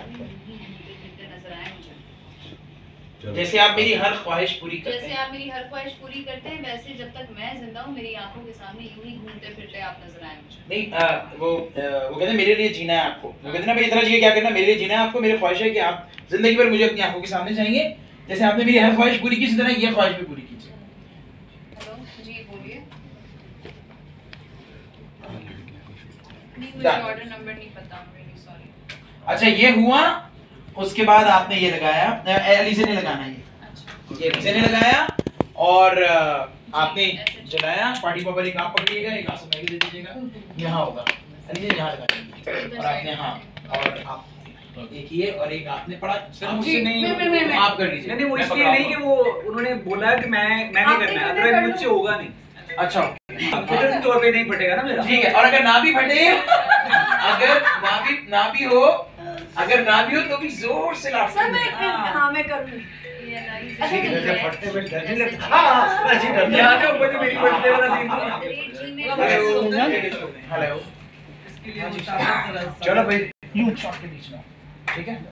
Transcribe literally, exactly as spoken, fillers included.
भी घूमते फिरते नजर आए मुझे। जैसे आप मेरी हर ख्वाहिश पूरी करते जैसे आप मेरी हर ख्वाहिश पूरी करते हैं, वैसे जब तक मैं जिंदा हूँ मेरी आंखों के सामने यूं ही घूमते फिरते आप नजर आए मुझे। नहीं आ, वो आ, वो कहते हैं मेरे लिए जीना है आपको। वो कहते हैं ना भाई इतना चाहिए क्या करना, मेरे लिए जीना है आपको। मेरी ख्वाहिश है कि आप जिंदगी भर मुझे अपनी आंखों के सामने चाहिए। जैसे आपने मेरी हर ख्वाहिश पूरी की, इसी तरह ये ख्वाहिश भी पूरी कीजिए। हेलो जी बोलिए। नहीं मुझे ऑर्डर नंबर नहीं पता, वेरी सॉरी। अच्छा ये हुआ, उसके बाद आपने ये लगाया, एलिसे ने लगाना ये, अच्छा ये एलिसे ने लगाया और आपने जलाया। पार्टी पॉपर एक आप पकड़िएगा, एक आसम में दे दीजिएगा, यहाँ होगा एलिसे यहाँ लगाइए। और आपने हाँ और आप एक ये और एक आपने पढ़ा मुझसे नहीं, मैं, मैं, मैं, मैं, आप कर लीजिए। नहीं वो इसलिए नहीं कि वो उन्होंने बोला कि मैं मैंने करना है, अदरवाइज मुझसे होगा नहीं। अच्छा कुदरती तौर पे नहीं फटेगा ना मेरा। ठीक है। और अगर ना भी फटे, अगर ना भी ना भी हो, अगर ना भी हो तो भी जोर से लाफ सर मैं हाँ मैं करूँगी। अच्छा फटने में डर नहीं लगता। हां राजी डर यहाँ पे ऊपर से मेरी फटने वाला सीन। हेलो हेलो इसके लिए चलो भाई यूं शॉट के बीच में, ठीक है।